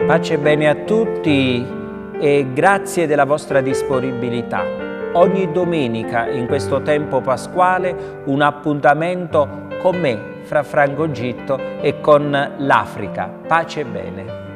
Pace e bene a tutti e grazie della vostra disponibilità. Ogni domenica in questo tempo pasquale un appuntamento con me, Fra Franco Gitto, e con l'Africa. Pace e bene.